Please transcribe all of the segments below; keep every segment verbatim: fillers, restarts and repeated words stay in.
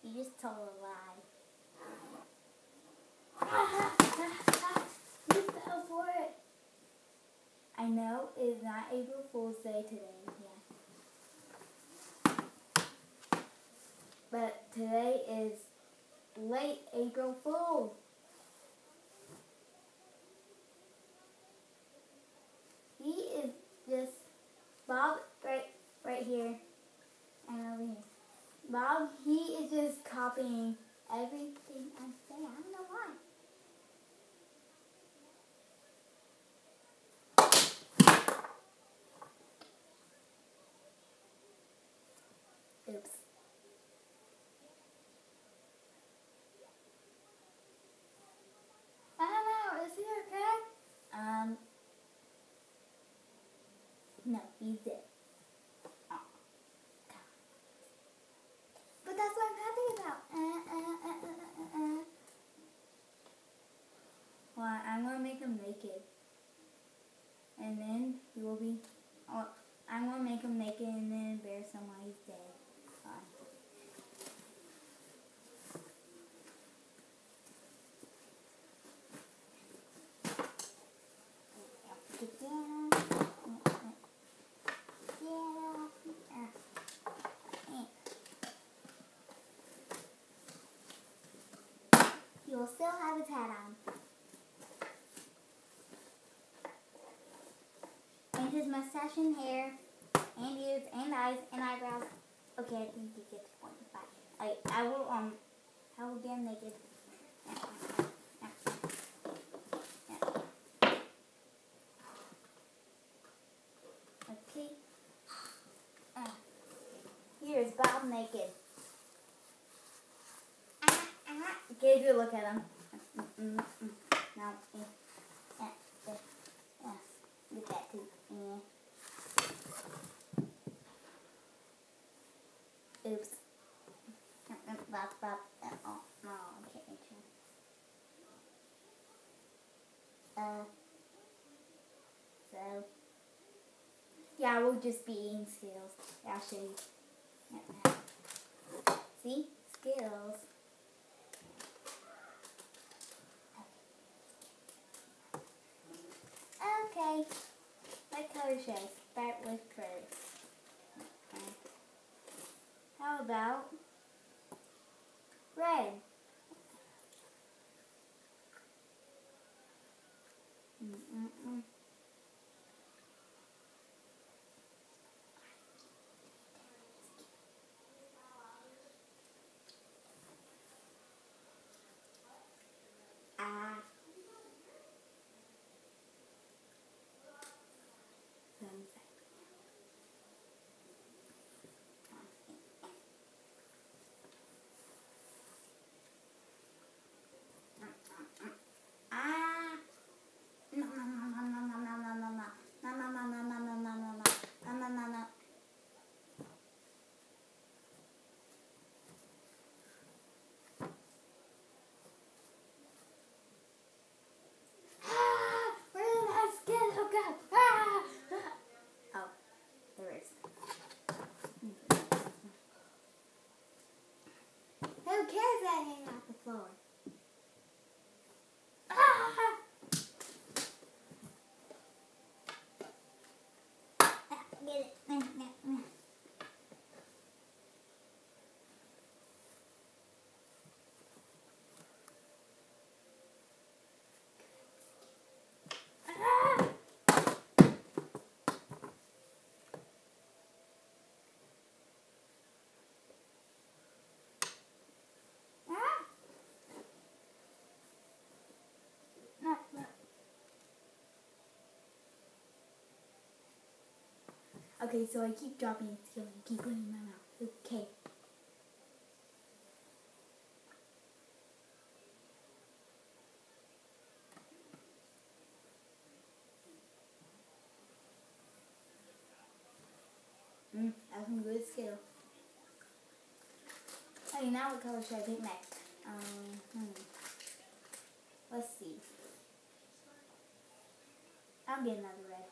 You just told a lie. You fell for it. I know it's not April Fool's Day today, yeah. But today is late April Fool. He is just Bob right right here and over here. Bob, he is just copying everything I say. I don't know why. Oops. I don't know. Is he okay? Um. No, he's dead. Oh. But that's what I'm happy about. Uh, uh, uh, uh, uh, uh. Well, I'm gonna make him naked, and then he will be. Oh, I'm gonna make him naked and then embarrass him while he's dead. Fine. Get down. He will still have his hat on. And his mustache and hair, and ears, and eyes, and eyebrows. Okay, I think you get the point. Bye. I, I will, um, I will get naked. Okay. Uh, here's Bob naked. Ah, ah. Okay, good look at him. Mm, mm, mm. Now, eh, eh, eh, eh. Look at too. Eh. Oops. Bop, bop. Oh, no, I can't make sure. Uh, so, yeah, we'll just be eating Skittles. I'll show you. See? Skittles. Okay. What color should I start with first? Okay. How about red? Mm-mm-mm. Ah. Who cares that hanging off the floor? Ah! Get it. Okay, so I keep dropping it together and keep putting it in my mouth. Okay. Mmm, that's some good skill. Okay, now what color should I pick next? Um, hmm. Let's see. I'll get another red.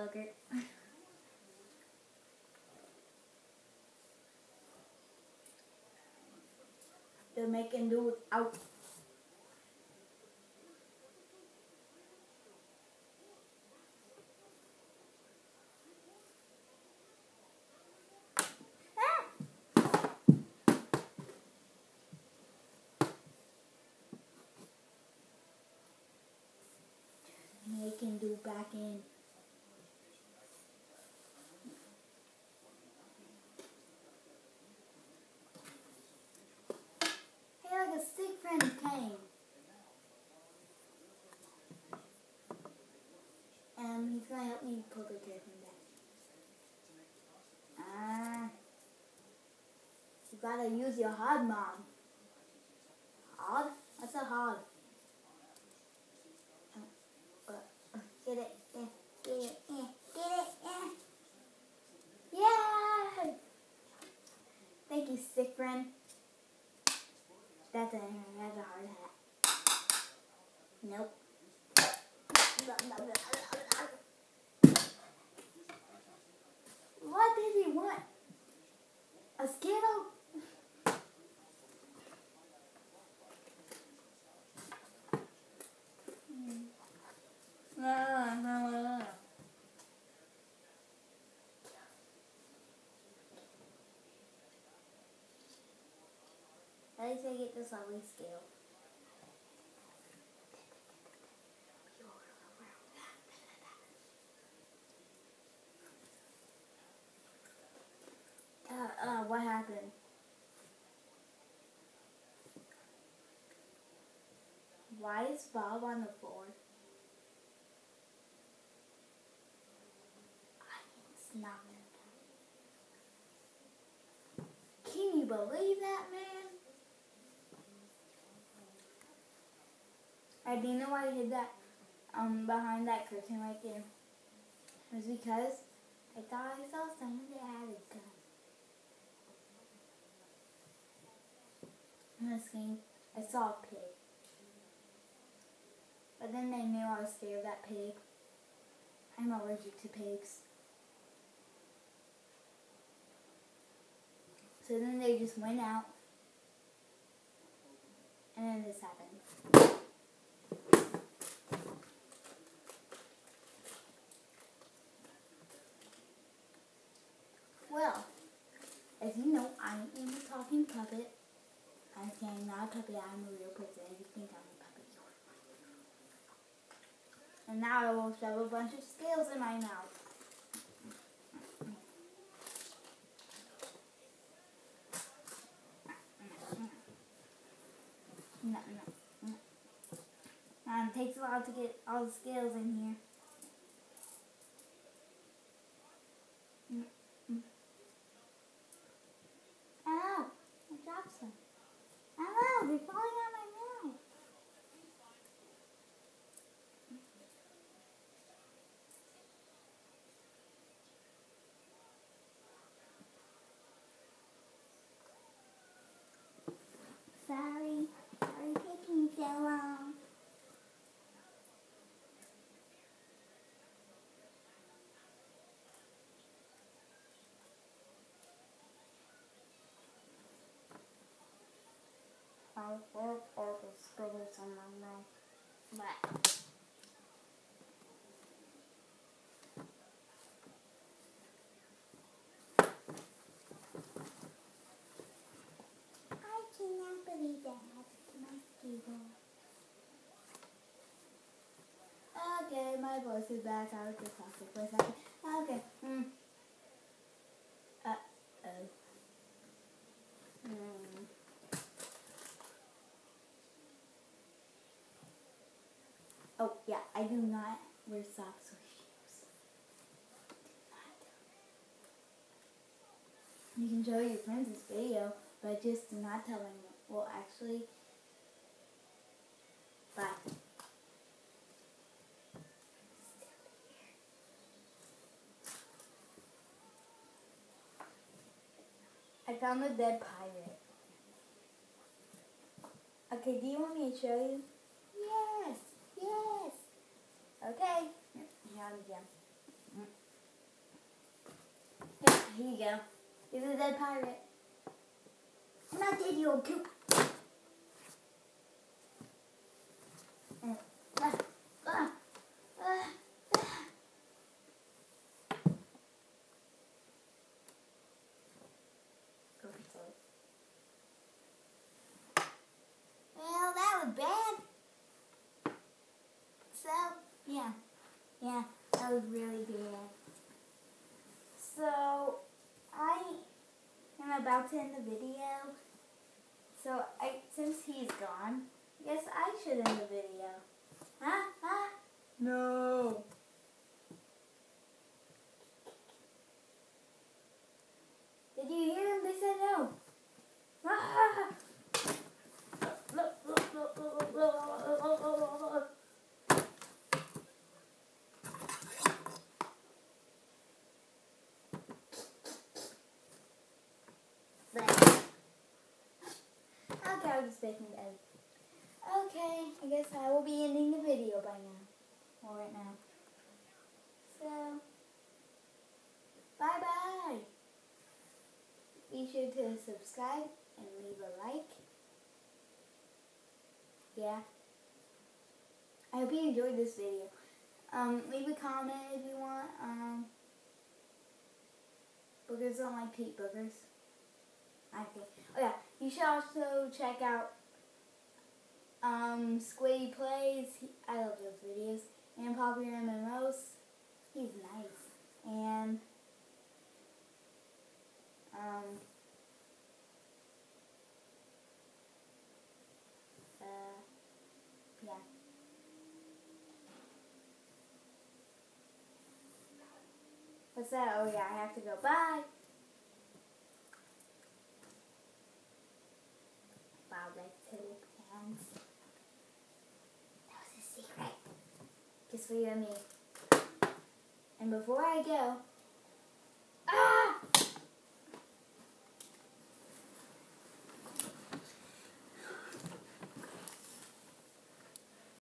bugger. They're making do it out. They can do back in. Hey, like a sick friend came. And he's gonna help me pull the curtain back. Ah. You gotta use your hard, Mom. Hard? What's a hard? Get it, yeah, get it, yeah, get it, yeah. Yeah! Thank you, sick friend. That's a, that's a hard hat. Nope. What did he want? A Skittle? At least I get this lovely scale. Uh, uh, what happened? Why is Bob on the floor? I snapped him. Can you believe that, man? I didn't know why I hid that um behind that curtain right there. It was because I thought I saw someone that had a gun. On the screen, I saw a pig. But then they knew I was scared of that pig. I'm allergic to pigs. So then they just went out. And then this happened. Well, as you know, I am a talking puppet. I'm saying not a puppet, I'm a real person. You think I'm a puppet. And now I will shove a bunch of scales in my mouth. No, no, no. Um, it takes a while to get all the scales in here. Mm, mm. Ow! I dropped some. Ow! They're falling out of my mouth. Sorry. Sorry taking so long. I'll work all the scribbles on my mouth. But I cannot believe that happened to my keyboard. Okay, my voice is back. I was just talking for a second. Okay. Mm. Uh-oh. Mm. Oh, yeah, I do not wear socks or shoes. Do not. You can show your friends this video, but just do not tell anyone. Well, actually, bye. I found a dead pirate. Okay, do you want me to show you? Yes, yes. Okay, here on the gem. Here you go. He's a dead pirate. I'm not dead, you old coop. Uh, uh, uh, uh, uh. Go for it. Well, that was bad. So, yeah. Yeah, that was really bad. So, I am about to end the video. So, I since he's gone, I guess I should end the video. Huh? Huh? No. Did you hear them? They said no. Ah! Look, look, look, look, look, look, look, look, look, look. Okay, I'll just make it end. Okay, I guess I will be ending the video by now. Or right now. So, bye-bye. Be sure to subscribe and leave a like. Yeah. I hope you enjoyed this video. Um, leave a comment if you want. Um, boogers don't like Pete Boogers. Okay. Oh yeah, you should also check out um, Squiddy Plays. He, I love those videos. And Popular M M Os. He's nice. And um, uh, yeah. What's that? Oh yeah, I have to go. Bye. Wow, like two hands. That was a secret. Just for you and me. And before I go, ah!